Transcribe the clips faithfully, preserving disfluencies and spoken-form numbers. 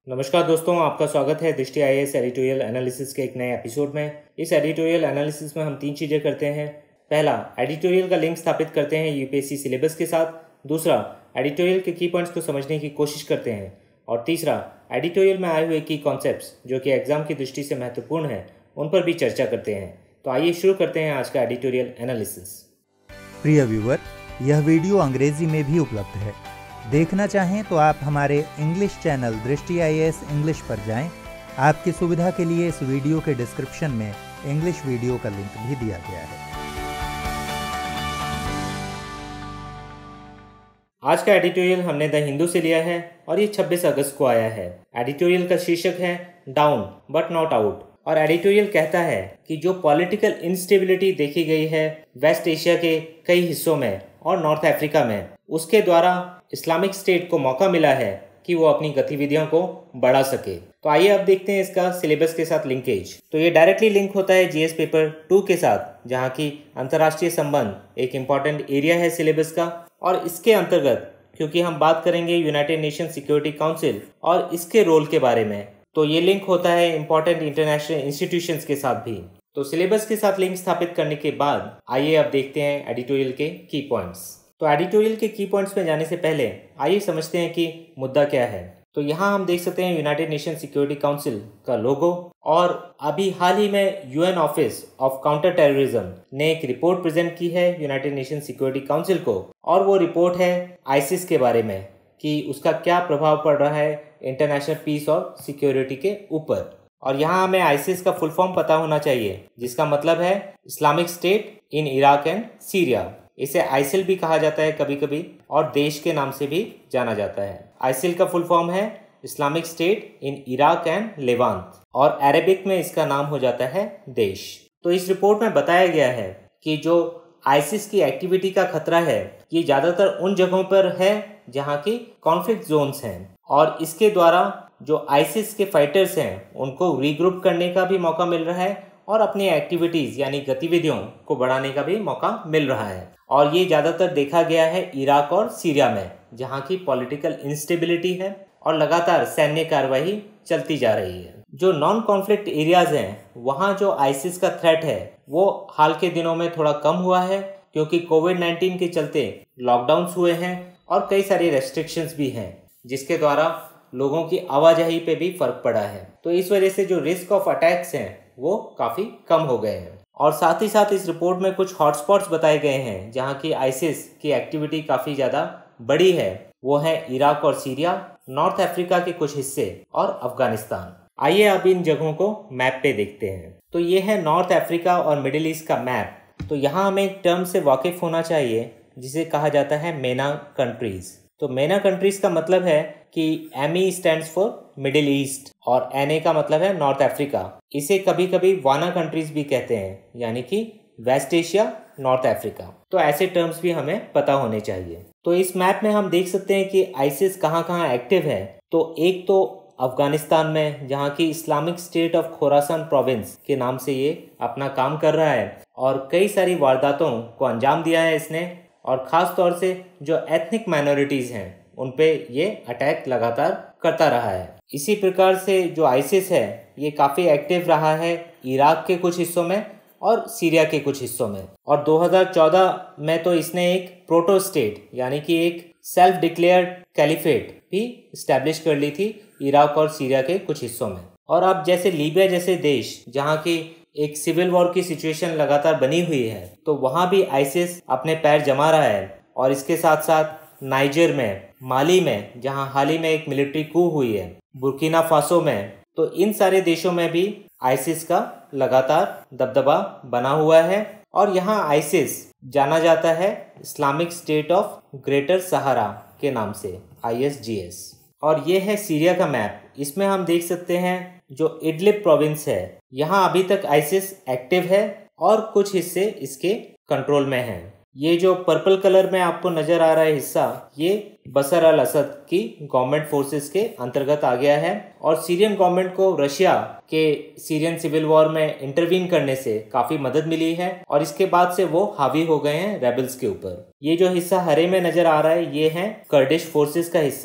नमस्कार दोस्तों, आपका स्वागत है Drishti I A S editorial analysis के एक नए एपिसोड में। इस एडिटोरियल एनालिसिस में हम तीन चीज़ें करते हैं। पहला, एडिटोरियल का लिंक स्थापित करते हैं यूपीएससी सिलेबस के साथ। दूसरा, एडिटोरियल के की पॉइंट्स को समझने की कोशिश करते हैं। और तीसरा, एडिटोरियल में आए हुए की कॉन्सेप्ट्स जो कि एग्जाम की दृष्टि से महत्वपूर्ण हैं, उन पर भी चर्चा करते हैं। तो आइए शुरू करते हैं आज का एडिटोरियल एनालिसिस। प्रिय व्यूअर, यह वीडियो अंग्रेजी में भी उपलब्ध है। देखना चाहें तो आप हमारे इंग्लिश चैनल दृष्टि आई ए एस इंग्लिश पर जाएं। आपकी सुविधा के लिए इस वीडियो के डिस्क्रिप्शन में इंग्लिश वीडियो का लिंक भी दिया गया है। आज का एडिटोरियल हमने द हिंदू से लिया है और ये छब्बीस अगस्त को आया है। एडिटोरियल का शीर्षक है डाउन बट नॉट आउट। और एडिटोरियल कहता है कि जो पॉलिटिकल इंस्टेबिलिटी देखी गई है वेस्ट एशिया के कई हिस्सों में और नॉर्थ अफ्रीका में, उसके द्वारा इस्लामिक स्टेट को मौका मिला है कि वो अपनी गतिविधियों को बढ़ा सके। तो आइए अब देखते हैं इसका सिलेबस के साथ लिंकेज। तो ये डायरेक्टली लिंक होता है जीएस पेपर टू के साथ, जहाँ की अंतर्राष्ट्रीय संबंध एक इम्पॉर्टेंट एरिया है सिलेबस का। और इसके अंतर्गत क्योंकि हम बात करेंगे यूनाइटेड नेशन सिक्योरिटी काउंसिल और इसके रोल के बारे में, तो ये लिंक होता है इम्पॉर्टेंट इंटरनेशनल इंस्टीट्यूशंस के साथ भी। तो सिलेबस के साथ लिंक स्थापित करने के बाद आइए अब देखते हैं एडिटोरियल के की पॉइंट्स। तो एडिटोरियल के की पॉइंट्स में जाने से पहले आइए समझते हैं कि मुद्दा क्या है। तो यहाँ हम देख सकते हैं यूनाइटेड नेशन सिक्योरिटी काउंसिल का लोगो, और अभी हाल ही में UN office of counter terrorism ने एक रिपोर्ट प्रेजेंट की है यूनाइटेड नेशन सिक्योरिटी काउंसिल को। और वो रिपोर्ट है आईसिस के बारे में कि उसका क्या प्रभाव पड़ रहा है इंटरनेशनल पीस और सिक्योरिटी के ऊपर। और यहाँ हमें आईसिस का फुल फॉर्म पता होना चाहिए, जिसका मतलब है Islamic State in Iraq and Syria. इसे आइसिल भी कहा जाता है कभी कभी, और देश के नाम से भी जाना जाता है। आइसिल का फुल फॉर्म है Islamic State in Iraq and Levant, और अरेबिक में इसका नाम हो जाता है देश। तो इस रिपोर्ट में बताया गया है कि जो आइसिस की एक्टिविटी का खतरा है ये ज़्यादातर उन जगहों पर है जहाँ की कॉन्फ्लिक्ट जोन्स हैं, और इसके द्वारा जो आइसिस के फाइटर्स हैं उनको रीग्रुप करने का भी मौका मिल रहा है और अपनी एक्टिविटीज़ यानी गतिविधियों को बढ़ाने का भी मौका मिल रहा है। और ये ज़्यादातर देखा गया है इराक और सीरिया में, जहाँ की पॉलिटिकल इंस्टेबिलिटी है और लगातार सैन्य कार्रवाई चलती जा रही है। जो नॉन कॉन्फ्लिक्ट एरियाज हैं वहाँ जो आइसिस का थ्रेट है वो हाल के दिनों में थोड़ा कम हुआ है, क्योंकि कोविड नाइन्टीन के चलते लॉकडाउन्स हुए हैं और कई सारी रेस्ट्रिक्शंस भी हैं, जिसके द्वारा लोगों की आवाजाही पे भी फर्क पड़ा है। तो इस वजह से जो रिस्क ऑफ अटैक्स हैं वो काफ़ी कम हो गए हैं। और साथ ही साथ इस रिपोर्ट में कुछ हॉटस्पॉट्स बताए गए हैं जहाँ की आइसिस की एक्टिविटी काफ़ी ज़्यादा बड़ी है। वो है इराक और सीरिया, नॉर्थ अफ्रीका के कुछ हिस्से और अफगानिस्तान। आइए अब इन जगहों को मैप पे देखते हैं। तो ये है नॉर्थ अफ्रीका और मिडिल ईस्ट का मैप। तो यहाँ हमें एक टर्म से वाकिफ होना चाहिए जिसे कहा जाता है मेना कंट्रीज। तो मेना कंट्रीज का मतलब है कि M E stands for Middle East और एन ए का मतलब है नॉर्थ अफ्रीका। इसे कभी कभी वाना कंट्रीज भी कहते हैं, यानी कि वेस्ट एशिया नॉर्थ अफ्रीका। तो ऐसे टर्म्स भी हमें पता होने चाहिए। तो इस मैप में हम देख सकते हैं कि आइसिस कहाँ कहाँ एक्टिव है। तो एक तो अफगानिस्तान में, जहाँ की Islamic State of Khorasan Province के नाम से ये अपना काम कर रहा है और कई सारी वारदातों को अंजाम दिया है इसने। और ख़ास तौर से जो एथनिक माइनॉरिटीज़ हैं उन पे ये अटैक लगातार करता रहा है। इसी प्रकार से जो आइसिस है ये काफ़ी एक्टिव रहा है इराक के कुछ हिस्सों में और सीरिया के कुछ हिस्सों में। और दो हज़ार चौदह में तो इसने एक प्रोटो स्टेट यानी कि एक सेल्फ डिक्लेयर्ड कैलिफेट भी इस्टेब्लिश कर ली थी इराक और सीरिया के कुछ हिस्सों में। और अब जैसे लीबिया जैसे देश जहाँ की एक सिविल वॉर की सिचुएशन लगातार बनी हुई है, तो वहाँ भी आइसिस अपने पैर जमा रहा है। और इसके साथ साथ नाइजर में, माली में जहाँ हाल ही में एक मिलिट्री कू हुई है, बुर्किना फासो में, तो इन सारे देशों में भी आइसिस का लगातार दबदबा बना हुआ है। और यहाँ आइसिस जाना जाता है Islamic State of Greater Sahara के नाम से, आई एस जी एस। और ये है सीरिया का मैप। इसमें हम देख सकते हैं जो इडलिब प्रोविंस है, यहाँ अभी तक आइसिस एक्टिव है और कुछ हिस्से इसके कंट्रोल में हैं। ये जो पर्पल कलर में आपको नज़र आ रहा है हिस्सा, ये बशर अल असद की गवर्नमेंट फोर्सेस के अंतर्गत आ गया है। और सीरियन गवर्नमेंट को रशिया के सीरियन सिविल वॉर में इंटरवीन करने से काफ़ी मदद मिली है और इसके बाद से वो हावी हो गए हैं रेबल्स के ऊपर। ये जो हिस्सा हरे में नज़र आ रहा है ये है कर्डिश फोर्सेस का हिस्सा।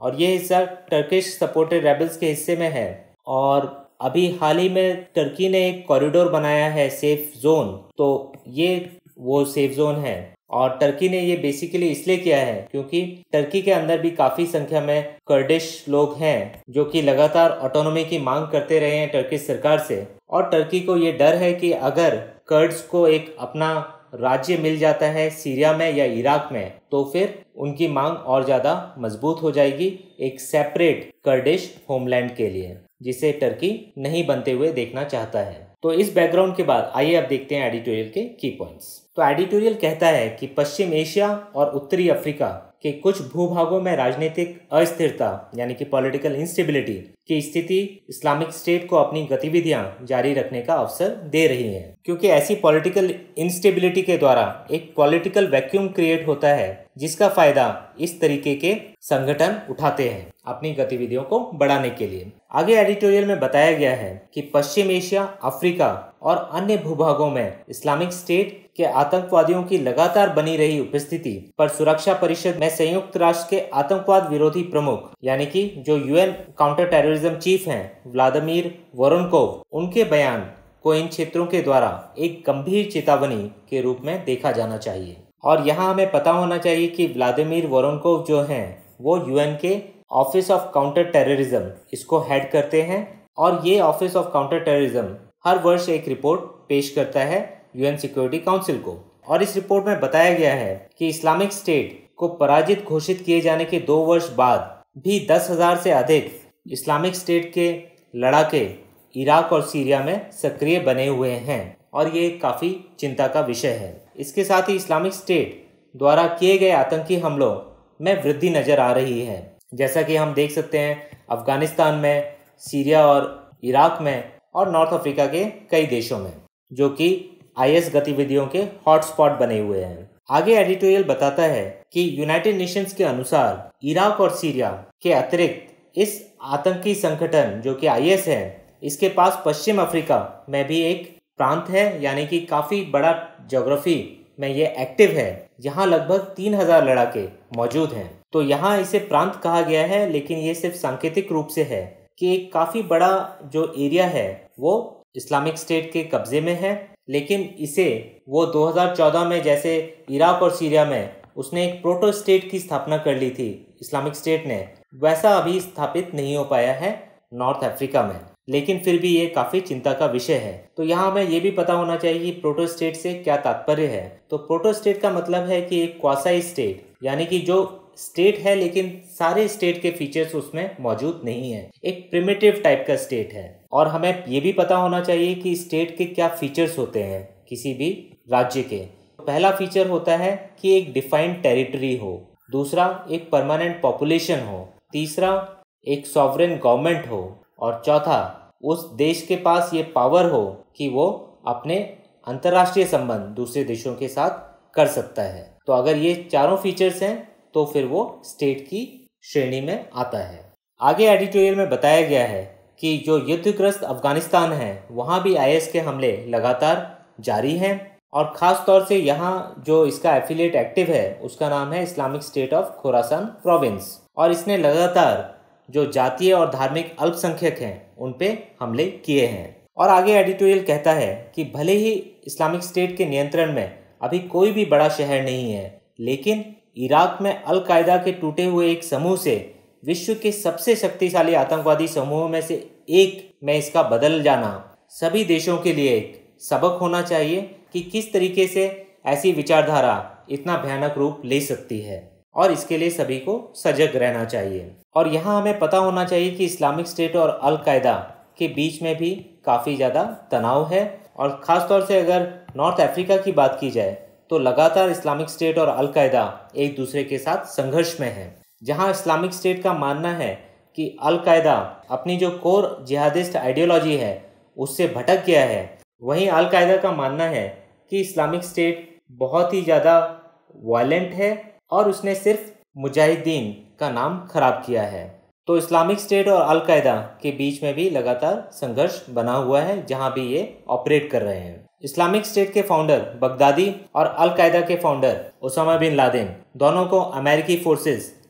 और ये हिस्सा टर्किश सपोर्टेड रेबल्स के हिस्से में है। और अभी हाल ही में टर्की ने एक कॉरिडोर बनाया है सेफ जोन, तो ये वो सेफ जोन है। और टर्की ने ये बेसिकली इसलिए किया है क्योंकि टर्की के अंदर भी काफ़ी संख्या में कर्डिश लोग हैं जो कि लगातार ऑटोनॉमी की मांग करते रहे हैं टर्किश सरकार से। और टर्की को ये डर है कि अगर कर्ड्स को एक अपना राज्य मिल जाता है सीरिया में या इराक में, तो फिर उनकी मांग और ज़्यादा मजबूत हो जाएगी एक सेपरेट कर्डिश होमलैंड के लिए, जिसे टर्की नहीं बनते हुए देखना चाहता है। तो इस बैकग्राउंड के बाद आइए अब देखते हैं एडिटोरियल के की पॉइंट्स। तो एडिटोरियल कहता है कि पश्चिम एशिया और उत्तरी अफ्रीका के कुछ भूभागों में राजनीतिक अस्थिरता यानी कि पॉलिटिकल इंस्टेबिलिटी की स्थिति इस्लामिक स्टेट को अपनी गतिविधियां जारी रखने का अवसर दे रही है, क्योंकि ऐसी पॉलिटिकल इंस्टेबिलिटी के द्वारा एक पॉलिटिकल वैक्यूम क्रिएट होता है जिसका फायदा इस तरीके के संगठन उठाते हैं अपनी गतिविधियों को बढ़ाने के लिए। आगे एडिटोरियल में बताया गया है कि पश्चिम एशिया, अफ्रीका और अन्य भूभागों में इस्लामिक स्टेट के आतंकवादियों की लगातार बनी रही उपस्थिति पर सुरक्षा परिषद में संयुक्त राष्ट्र के आतंकवाद विरोधी प्रमुख यानी कि जो यूएन काउंटर टेररिज्म चीफ हैं व्लादिमीर वोरोनकोव, उनके बयान को इन क्षेत्रों के द्वारा एक गंभीर चेतावनी के रूप में देखा जाना चाहिए। और यहाँ हमें पता होना चाहिए कि व्लादिमीर वोरोनकोव जो हैं वो यूएन के ऑफिस ऑफ काउंटर टेररिज्म इसको हेड करते हैं। और ये ऑफिस ऑफ काउंटर टेररिज्म हर वर्ष एक रिपोर्ट पेश करता है यूएन सिक्योरिटी काउंसिल को। और इस रिपोर्ट में बताया गया है कि इस्लामिक स्टेट को पराजित घोषित किए जाने के दो वर्ष बाद भी दस हजार से अधिक इस्लामिक स्टेट के लड़ाके इराक और सीरिया में सक्रिय बने हुए हैं और ये काफ़ी चिंता का विषय है। इसके साथ ही इस्लामिक स्टेट द्वारा किए गए आतंकी हमलों में वृद्धि नज़र आ रही है, जैसा कि हम देख सकते हैं अफगानिस्तान में, सीरिया और इराक में और नॉर्थ अफ्रीका के कई देशों में, जो कि आईएस गतिविधियों के हॉटस्पॉट बने हुए हैं। आगे एडिटोरियल बताता है कि यूनाइटेड नेशंस के अनुसार इराक और सीरिया के अतिरिक्त इस आतंकी संगठन जो कि आईएस है, इसके पास पश्चिम अफ्रीका में भी एक प्रांत है, यानी कि काफ़ी बड़ा ज्योग्राफी में ये एक्टिव है, जहाँ लगभग तीन हजार लड़ाके मौजूद हैं। तो यहाँ इसे प्रांत कहा गया है, लेकिन ये सिर्फ सांकेतिक रूप से है कि एक काफ़ी बड़ा जो एरिया है वो इस्लामिक स्टेट के कब्जे में है। लेकिन इसे वो दो हज़ार चौदह में जैसे इराक और सीरिया में उसने एक प्रोटो स्टेट की स्थापना कर ली थी इस्लामिक स्टेट ने, वैसा अभी स्थापित नहीं हो पाया है नॉर्थ अफ्रीका में। लेकिन फिर भी ये काफ़ी चिंता का विषय है। तो यहाँ हमें ये भी पता होना चाहिए कि प्रोटो स्टेट से क्या तात्पर्य है। तो प्रोटो स्टेट का मतलब है कि एक क्वासाई स्टेट, यानी कि जो स्टेट है लेकिन सारे स्टेट के फीचर्स उसमें मौजूद नहीं है, एक प्रिमिटिव टाइप का स्टेट है। और हमें ये भी पता होना चाहिए कि स्टेट के क्या फीचर्स होते हैं किसी भी राज्य के। पहला फीचर होता है कि एक डिफाइंड टेरिटरी हो, दूसरा एक परमानेंट पॉपुलेशन हो, तीसरा एक सॉवरेन गवर्नमेंट हो, और चौथा उस देश के पास ये पावर हो कि वो अपने अंतर्राष्ट्रीय संबंध दूसरे देशों के साथ कर सकता है। तो अगर ये चारों फीचर्स हैं तो फिर वो स्टेट की श्रेणी में आता है। आगे एडिटोरियल में बताया गया है कि जो युद्धग्रस्त अफगानिस्तान है वहाँ भी आईएस के हमले लगातार जारी हैं, और ख़ास तौर से यहाँ जो इसका एफिलिएट एक्टिव है उसका नाम है Islamic State of Khorasan Province, और इसने लगातार जो जातीय और धार्मिक अल्पसंख्यक हैं उन पे हमले किए हैं। और आगे एडिटोरियल कहता है कि भले ही इस्लामिक स्टेट के नियंत्रण में अभी कोई भी बड़ा शहर नहीं है, लेकिन इराक में अल कायदा के टूटे हुए एक समूह से विश्व के सबसे शक्तिशाली आतंकवादी समूहों में से एक में इसका बदल जाना सभी देशों के लिए एक सबक होना चाहिए कि किस तरीके से ऐसी विचारधारा इतना भयानक रूप ले सकती है, और इसके लिए सभी को सजग रहना चाहिए। और यहाँ हमें पता होना चाहिए कि इस्लामिक स्टेट और अल कायदा के बीच में भी काफ़ी ज़्यादा तनाव है, और ख़ास तौर से अगर नॉर्थ अफ्रीका की बात की जाए तो लगातार इस्लामिक स्टेट और अल कायदा एक दूसरे के साथ संघर्ष में है। जहाँ इस्लामिक स्टेट का मानना है कि अल कायदा अपनी जो कोर जिहादिस्ट आइडियोलॉजी है उससे भटक गया है, वहीं अल कायदा का मानना है कि इस्लामिक स्टेट बहुत ही ज़्यादा वायलेंट है और उसने सिर्फ मुजाहिदीन का नाम खराब किया है। तो इस्लामिक स्टेट और अल कायदा के बीच में भी लगातार संघर्ष बना हुआ है जहां भी ये ऑपरेट कर रहे हैं। इस्लामिक स्टेट के फाउंडर बगदादी और अल कायदा के फाउंडर ओसामा बिन लादेन दोनों को अमेरिकी फोर्सेस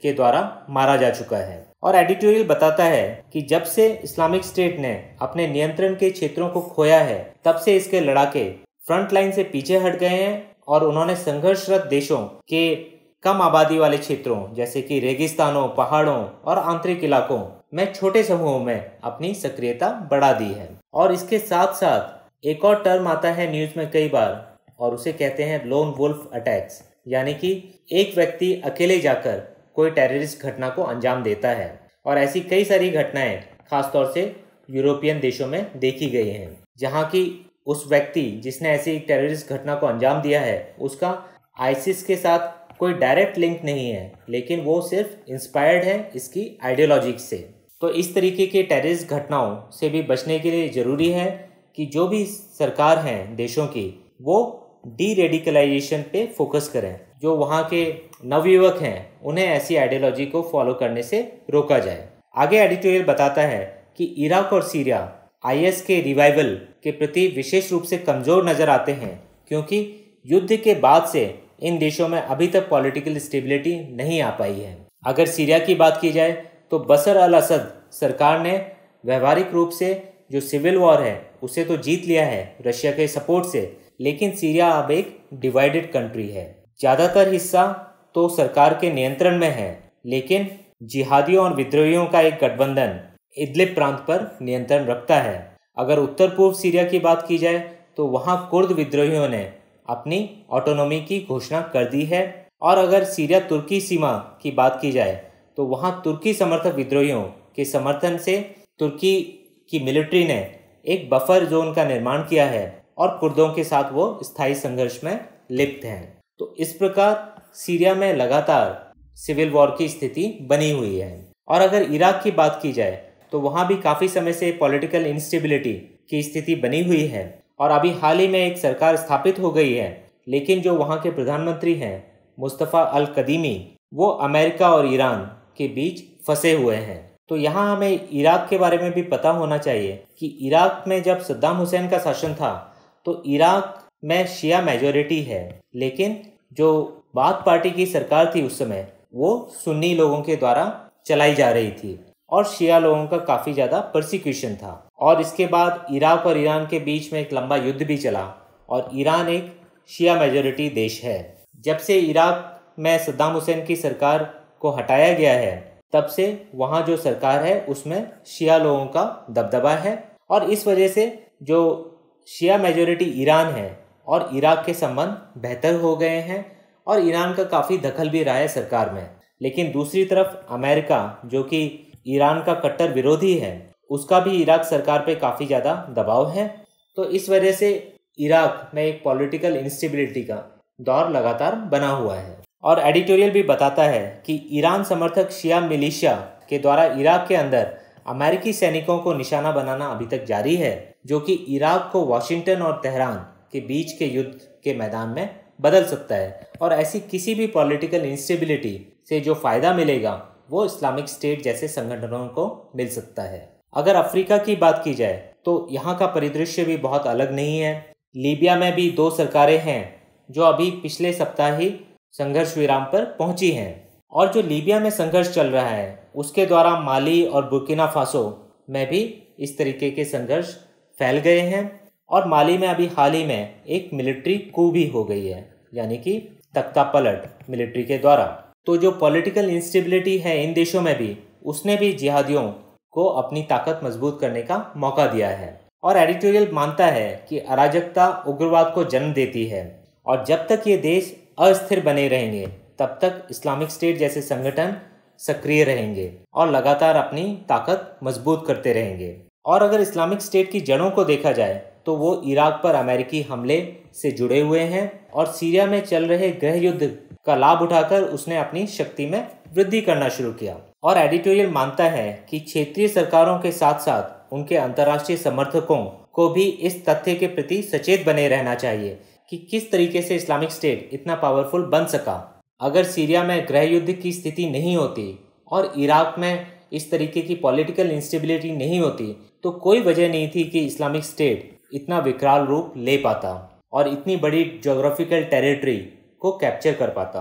के द्वारा मारा जा चुका है। और एडिटोरियल बताता है कि जब से इस्लामिक स्टेट ने अपने नियंत्रण के क्षेत्रों को खोया है, तब से इसके लड़ाके फ्रंट लाइन से पीछे हट गए हैं और उन्होंने संघर्षरत देशों के कम आबादी वाले क्षेत्रों जैसे कि रेगिस्तानों, पहाड़ों और आंतरिक इलाकों में छोटे समूहों में अपनी सक्रियता बढ़ा दी है। और इसके साथ साथ एक और टर्म आता है न्यूज़ में कई बार, और उसे कहते हैं लोन वुल्फ अटैक्स, यानी कि एक व्यक्ति अकेले जाकर कोई टेररिस्ट घटना को अंजाम देता है। और ऐसी कई सारी घटनाएं खासतौर से यूरोपियन देशों में देखी गई हैं, जहां की उस व्यक्ति जिसने ऐसी एक टेररिस्ट घटना को अंजाम दिया है उसका आईसिस के साथ कोई डायरेक्ट लिंक नहीं है, लेकिन वो सिर्फ इंस्पायर्ड है इसकी आइडियोलॉजी से। तो इस तरीके के टेररिस्ट घटनाओं से भी बचने के लिए ज़रूरी है कि जो भी सरकार हैं देशों की, वो डी रेडिकलाइजेशन पे फोकस करें। जो वहाँ के नवयुवक हैं उन्हें ऐसी आइडियोलॉजी को फॉलो करने से रोका जाए। आगे एडिटोरियल बताता है कि इराक और सीरिया आईएस के रिवाइवल के प्रति विशेष रूप से कमज़ोर नज़र आते हैं, क्योंकि युद्ध के बाद से इन देशों में अभी तक पॉलिटिकल स्टेबिलिटी नहीं आ पाई है। अगर सीरिया की बात की जाए तो बशर अल असद सरकार ने व्यवहारिक रूप से जो सिविल वॉर है उसे तो जीत लिया है रशिया के सपोर्ट से, लेकिन सीरिया अब एक डिवाइडेड कंट्री है। ज़्यादातर हिस्सा तो सरकार के नियंत्रण में है, लेकिन जिहादियों और विद्रोहियों का एक गठबंधन इदलिब प्रांत पर नियंत्रण रखता है। अगर उत्तर पूर्व सीरिया की बात की जाए तो वहाँ कुर्द विद्रोहियों ने अपनी ऑटोनॉमी की घोषणा कर दी है। और अगर सीरिया तुर्की सीमा की बात की जाए तो वहाँ तुर्की समर्थक विद्रोहियों के समर्थन से तुर्की की मिलिट्री ने एक बफर जोन का निर्माण किया है और कुर्दों के साथ वो स्थायी संघर्ष में लिप्त हैं। तो इस प्रकार सीरिया में लगातार सिविल वॉर की स्थिति बनी हुई है। और अगर इराक की बात की जाए तो वहाँ भी काफ़ी समय से पॉलिटिकल इंस्टेबिलिटी की स्थिति बनी हुई है और अभी हाल ही में एक सरकार स्थापित हो गई है, लेकिन जो वहाँ के प्रधानमंत्री हैं मुस्तफ़ा अल कदीमी, वो अमेरिका और ईरान के बीच फंसे हुए हैं। तो यहाँ हमें इराक के बारे में भी पता होना चाहिए कि इराक में जब सद्दाम हुसैन का शासन था तो इराक में शिया मेजॉरिटी है, लेकिन जो बाथ पार्टी की सरकार थी उस समय वो सुन्नी लोगों के द्वारा चलाई जा रही थी और शिया लोगों का काफ़ी ज़्यादा परसिक्यूशन था। और इसके बाद इराक और ईरान के बीच में एक लंबा युद्ध भी चला और ईरान एक शिया मेजॉरिटी देश है। जब से इराक में सद्दाम हुसैन की सरकार को हटाया गया है तब से वहाँ जो सरकार है उसमें शिया लोगों का दबदबा है और इस वजह से जो शिया मेजॉरिटी ईरान है और इराक के संबंध बेहतर हो गए हैं और ईरान का काफ़ी दखल भी रहा है सरकार में। लेकिन दूसरी तरफ अमेरिका जो कि ईरान का कट्टर विरोधी है, उसका भी इराक सरकार पे काफ़ी ज़्यादा दबाव है। तो इस वजह से इराक में एक पॉलिटिकल इंस्टेबिलिटी का दौर लगातार बना हुआ है। और एडिटोरियल भी बताता है कि ईरान समर्थक शिया मिलिशिया के द्वारा इराक के अंदर अमेरिकी सैनिकों को निशाना बनाना अभी तक जारी है, जो कि इराक को वाशिंगटन और तेहरान के बीच के युद्ध के मैदान में बदल सकता है। और ऐसी किसी भी पॉलिटिकल इंस्टेबिलिटी से जो फ़ायदा मिलेगा वो इस्लामिक स्टेट जैसे संगठनों को मिल सकता है। अगर अफ्रीका की बात की जाए तो यहाँ का परिदृश्य भी बहुत अलग नहीं है। लीबिया में भी दो सरकारें हैं जो अभी पिछले सप्ताह ही संघर्ष विराम पर पहुंची हैं और जो लीबिया में संघर्ष चल रहा है उसके द्वारा माली और बुर्किना फासो में भी इस तरीके के संघर्ष फैल गए हैं। और माली में अभी हाल ही में एक मिलिट्री कू भी हो गई है, यानी कि तख्ता पलट मिलिट्री के द्वारा। तो जो पॉलिटिकल इंस्टेबिलिटी है इन देशों में भी, उसने भी जिहादियों को अपनी ताकत मजबूत करने का मौका दिया है। और एडिटोरियल मानता है कि अराजकता उग्रवाद को जन्म देती है और जब तक ये देश अस्थिर बने रहेंगे तब तक इस्लामिक स्टेट जैसे संगठन सक्रिय रहेंगे और लगातार अपनी ताकत मजबूत करते रहेंगे। और अगर इस्लामिक स्टेट की जड़ों को देखा जाए तो वो इराक पर अमेरिकी हमले से जुड़े हुए हैं और सीरिया में चल रहे गृह युद्ध का लाभ उठाकर उसने अपनी शक्ति में वृद्धि करना शुरू किया। और एडिटोरियल मानता है कि क्षेत्रीय सरकारों के साथ साथ उनके अंतर्राष्ट्रीय समर्थकों को भी इस तथ्य के प्रति सचेत बने रहना चाहिए कि किस तरीके से इस्लामिक स्टेट इतना पावरफुल बन सका। अगर सीरिया में गृह युद्ध की स्थिति नहीं होती और इराक में इस तरीके की पॉलिटिकल इंस्टेबिलिटी नहीं होती तो कोई वजह नहीं थी कि इस्लामिक स्टेट इतना विकराल रूप ले पाता और इतनी बड़ी ज्योग्राफिकल टेरिटरी को कैप्चर कर पाता।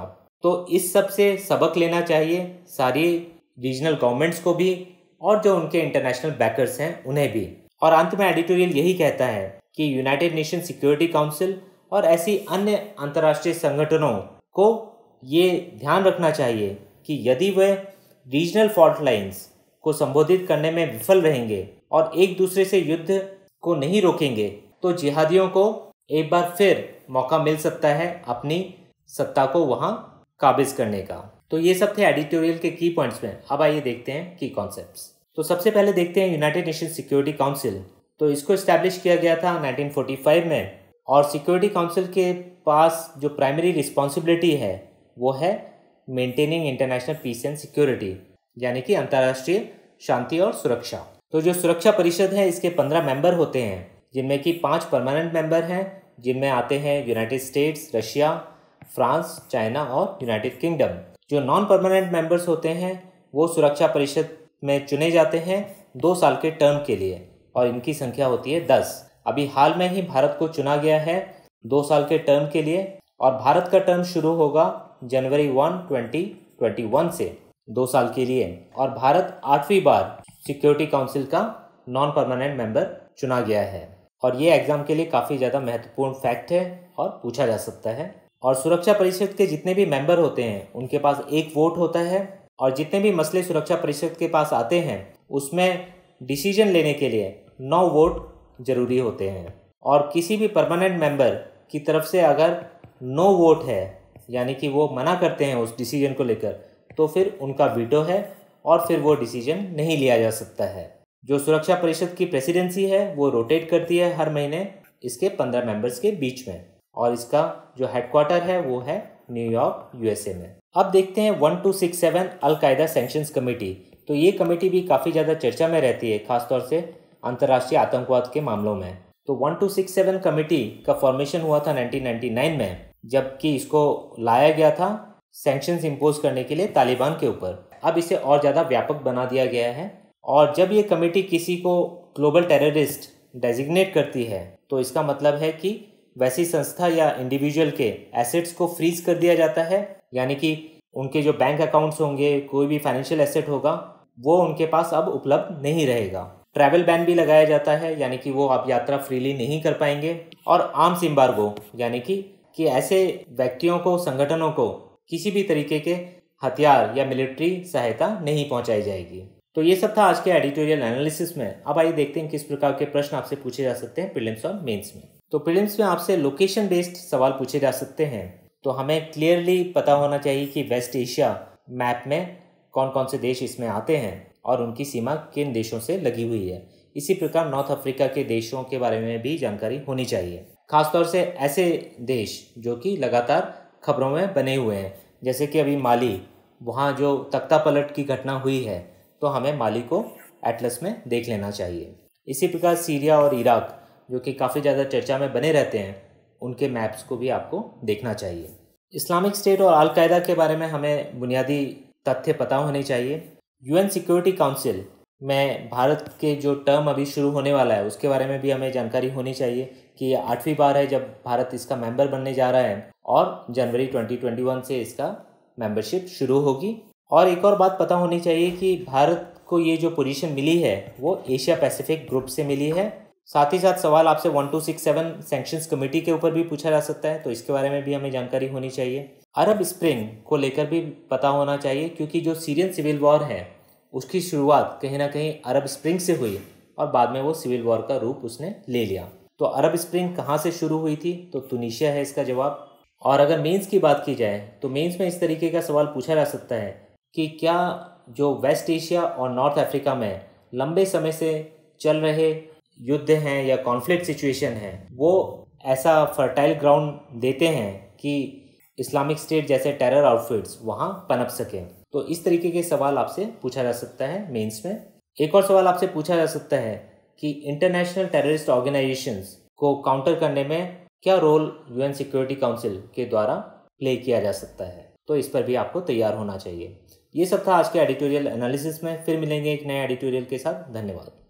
तो इस सब से सबक लेना चाहिए सारी रीजनल गवर्नमेंट्स को भी और जो उनके इंटरनेशनल बैकर्स हैं उन्हें भी। और अंत में एडिटोरियल यही कहता है कि यूनाइटेड नेशन सिक्योरिटी काउंसिल और ऐसी अन्य अंतर्राष्ट्रीय संगठनों को ये ध्यान रखना चाहिए कि यदि वह रीजनल फॉल्ट लाइंस को संबोधित करने में विफल रहेंगे और एक दूसरे से युद्ध को नहीं रोकेंगे तो जिहादियों को एक बार फिर मौका मिल सकता है अपनी सत्ता को वहाँ काबिज करने का। तो ये सब थे एडिटोरियल के की पॉइंट्स में। अब आइए देखते हैं की कॉन्सेप्ट्स। तो सबसे पहले देखते हैं यूनाइटेड नेशन सिक्योरिटी काउंसिल। तो इसको इस्टेब्लिश किया गया था नाइनटीन फोर्टी फाइव में और सिक्योरिटी काउंसिल के पास जो प्राइमरी रिस्पॉन्सिबिलिटी है वो है maintaining international peace and security, यानी कि अंतर्राष्ट्रीय शांति और सुरक्षा। तो जो सुरक्षा परिषद है इसके पंद्रह मेंबर होते हैं, जिनमें कि पाँच परमानेंट मेंबर हैं, जिनमें आते हैं United States, Russia, France, China और यूनाइटेड किंगडम। जो नॉन परमानेंट मेंबर्स होते हैं वो सुरक्षा परिषद में चुने जाते हैं दो साल के टर्म के लिए और इनकी संख्या होती है दस। अभी हाल में ही भारत को चुना गया है दो साल के टर्म के लिए और भारत का टर्म शुरू होगा January one twenty twenty one से दो साल के लिए और भारत आठवीं बार सिक्योरिटी काउंसिल का नॉन परमानेंट मेंबर चुना गया है। और ये एग्जाम के लिए काफ़ी ज़्यादा महत्वपूर्ण फैक्ट है और पूछा जा सकता है। और सुरक्षा परिषद के जितने भी मेंबर होते हैं उनके पास एक वोट होता है और जितने भी मसले सुरक्षा परिषद के पास आते हैं उसमें डिसीजन लेने के लिए नौ वोट जरूरी होते हैं। और किसी भी परमानेंट मेंबर की तरफ से अगर नो वोट है, यानी कि वो मना करते हैं उस डिसीजन को लेकर, तो फिर उनका वीटो है और फिर वो डिसीजन नहीं लिया जा सकता है। जो सुरक्षा परिषद की प्रेसिडेंसी है वो रोटेट करती है हर महीने इसके पंद्रह मेंबर्स के बीच में और इसका जो हेडक्वार्टर है वो है न्यूयॉर्क यूएसए में। अब देखते हैं one two six seven al Qaeda sanctions committee. तो ये कमेटी भी काफ़ी ज़्यादा चर्चा में रहती है, खासतौर से अंतर्राष्ट्रीय आतंकवाद के मामलों में। तो one two six seven committee का फॉर्मेशन हुआ था नाइनटीन नाइंटी नाइन में, जबकि इसको लाया गया था सैंक्शंस इम्पोज करने के लिए तालिबान के ऊपर। अब इसे और ज़्यादा व्यापक बना दिया गया है और जब ये कमेटी किसी को ग्लोबल टेररिस्ट डेजिग्नेट करती है तो इसका मतलब है कि वैसी संस्था या इंडिविजुअल के एसेट्स को फ्रीज कर दिया जाता है, यानी कि उनके जो बैंक अकाउंट्स होंगे, कोई भी फाइनेंशियल एसेट होगा, वो उनके पास अब उपलब्ध नहीं रहेगा। ट्रैवल बैन भी लगाया जाता है, यानी कि वो आप यात्रा फ्रीली नहीं कर पाएंगे। और आर्म्स एम्बार्गो, यानी कि कि ऐसे व्यक्तियों को, संगठनों को किसी भी तरीके के हथियार या मिलिट्री सहायता नहीं पहुंचाई जाएगी। तो ये सब था आज के एडिटोरियल एनालिसिस में। अब आइए देखते हैं किस प्रकार के प्रश्न आपसे पूछे जा सकते हैं प्रीलिम्स और मेंस में। तो प्रीलिम्स में आपसे लोकेशन बेस्ड सवाल पूछे जा सकते हैं। तो हमें क्लियरली पता होना चाहिए कि वेस्ट एशिया मैप में कौन कौन से देश इसमें आते हैं और उनकी सीमा किन देशों से लगी हुई है। इसी प्रकार नॉर्थ अफ्रीका के देशों के बारे में भी जानकारी होनी चाहिए, खासतौर से ऐसे देश जो कि लगातार खबरों में बने हुए हैं, जैसे कि अभी माली, वहाँ जो तख्ता पलट की घटना हुई है तो हमें माली को एटलस में देख लेना चाहिए। इसी प्रकार सीरिया और इराक जो कि काफ़ी ज़्यादा चर्चा में बने रहते हैं, उनके मैप्स को भी आपको देखना चाहिए। इस्लामिक स्टेट और अल कायदा के बारे में हमें बुनियादी तथ्य पता होने चाहिए। यूएन सिक्योरिटी काउंसिल में भारत के जो टर्म अभी शुरू होने वाला है उसके बारे में भी हमें जानकारी होनी चाहिए कि ये आठवीं बार है जब भारत इसका मेंबर बनने जा रहा है और जनवरी ट्वेंटी ट्वेंटी वन से इसका मेंबरशिप शुरू होगी। और एक और बात पता होनी चाहिए कि भारत को ये जो पोजीशन मिली है वो एशिया पैसिफिक ग्रुप से मिली है। साथ ही साथ सवाल आपसे one two six seven sanctions committee के ऊपर भी पूछा जा सकता है, तो इसके बारे में भी हमें जानकारी होनी चाहिए। अरब स्प्रिंग को लेकर भी पता होना चाहिए, क्योंकि जो सीरियन सिविल वॉर है उसकी शुरुआत कहीं ना कहीं अरब स्प्रिंग से हुई और बाद में वो सिविल वॉर का रूप उसने ले लिया। तो अरब स्प्रिंग कहाँ से शुरू हुई थी? तो तुनीशिया है इसका जवाब। और अगर मेंस की बात की जाए तो मेंस में इस तरीके का सवाल पूछा जा सकता है कि क्या जो वेस्ट एशिया और नॉर्थ अफ्रीका में लंबे समय से चल रहे युद्ध हैं या कॉन्फ्लिक्ट सिचुएशन है वो ऐसा फर्टाइल ग्राउंड देते हैं कि इस्लामिक स्टेट जैसे टेरर आउटफिट्स वहाँ पनप सकें। तो इस तरीके के सवाल आपसे पूछा जा सकता है मेंस में। एक और सवाल आपसे पूछा जा सकता है कि इंटरनेशनल टेररिस्ट ऑर्गेनाइजेशंस को काउंटर करने में क्या रोल यूएन सिक्योरिटी काउंसिल के द्वारा प्ले किया जा सकता है, तो इस पर भी आपको तैयार होना चाहिए। ये सब था आज के एडिटोरियल एनालिसिस में। फिर मिलेंगे एक नए एडिटोरियल के साथ। धन्यवाद।